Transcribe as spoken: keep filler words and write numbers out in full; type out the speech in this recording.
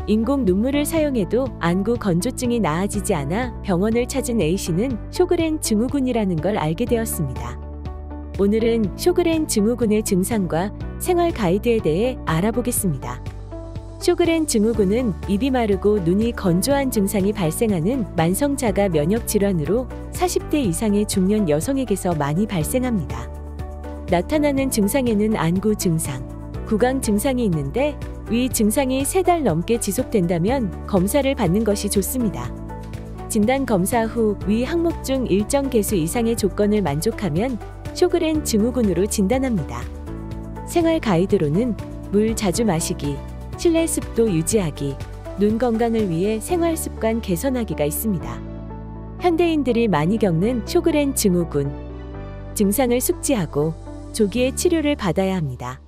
인공 눈물을 사용해도 안구 건조증이 나아지지 않아 병원을 찾은 A씨는 쇼그렌 증후군이라는 걸 알게 되었습니다. 오늘은 쇼그렌 증후군의 증상과 생활 가이드에 대해 알아보겠습니다. 쇼그렌 증후군은 입이 마르고 눈이 건조한 증상이 발생하는 만성 자가 면역 질환으로 사십 대 이상의 중년 여성에게서 많이 발생합니다. 나타나는 증상에는 안구 증상, 구강 증상이 있는데 위 증상이 세 달 넘게 지속된다면 검사를 받는 것이 좋습니다. 진단 검사 후 위 항목 중 일정 개수 이상의 조건을 만족하면 쇼그렌 증후군으로 진단합니다. 생활 가이드로는 물 자주 마시기, 실내 습도 유지하기, 눈 건강을 위해 생활 습관 개선하기가 있습니다. 현대인들이 많이 겪는 쇼그렌 증후군. 증상을 숙지하고 조기에 치료를 받아야 합니다.